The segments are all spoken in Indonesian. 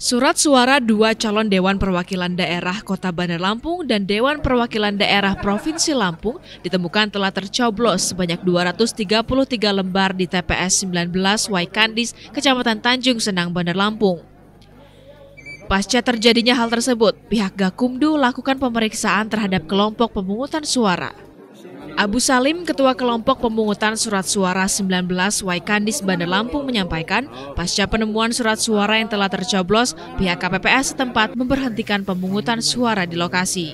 Surat suara dua calon Dewan Perwakilan Daerah Kota Bandar Lampung dan Dewan Perwakilan Daerah Provinsi Lampung ditemukan telah tercoblos sebanyak 233 lembar di TPS 19 Waikandis, Kecamatan Tanjung Senang, Bandar Lampung. Pasca terjadinya hal tersebut, pihak Gakumdu lakukan pemeriksaan terhadap kelompok pemungutan suara. Abu Salim, Ketua Kelompok Pemungutan Surat Suara 19 Waikandis, Bandar Lampung menyampaikan, pasca penemuan surat suara yang telah tercoblos, pihak KPPS setempat memberhentikan pemungutan suara di lokasi.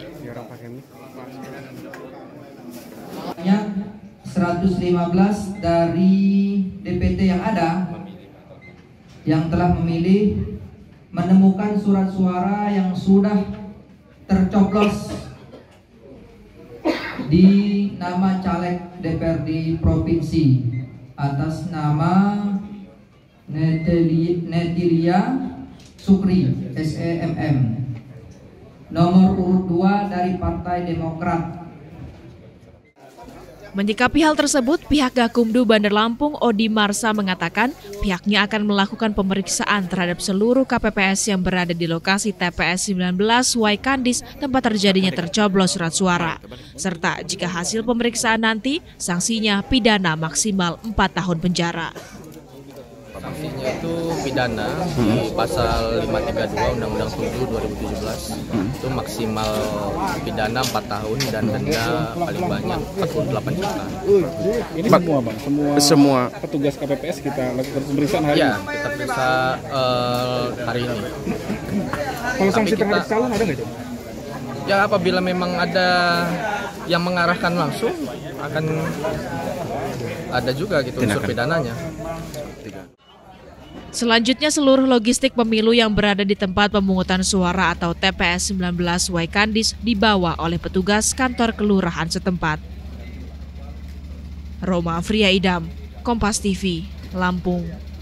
115 dari DPT yang ada yang telah memilih menemukan surat suara yang sudah tercoblos di nama caleg DPRD Provinsi atas nama Netilia Sukri SEMM, nomor urut 2 dari Partai Demokrat. Menyikapi hal tersebut, pihak Gakumdu Bandar Lampung Odi Marsa mengatakan pihaknya akan melakukan pemeriksaan terhadap seluruh KPPS yang berada di lokasi TPS 19 Waikandis tempat terjadinya tercoblos surat suara. Serta jika hasil pemeriksaan nanti, sanksinya pidana maksimal 4 tahun penjara. Sanksinya itu pidana di pasal 532 Undang-Undang 7 2017 itu maksimal pidana 4 tahun dan denda paling banyak 48 juta. Ini semua bang, semua petugas KPPS kita lakukan pemeriksaan hari ini. Ya, kita periksa hari ini. Kalau sanksi terhadap calon ada nggak, Jom? Ya, apabila memang ada yang mengarahkan langsung akan ada juga gitu unsur pidananya. Selanjutnya, seluruh logistik pemilu yang berada di tempat pemungutan suara atau TPS 19 Waikandis dibawa oleh petugas kantor kelurahan setempat. Roma Afriya Idam, Kompas TV, Lampung.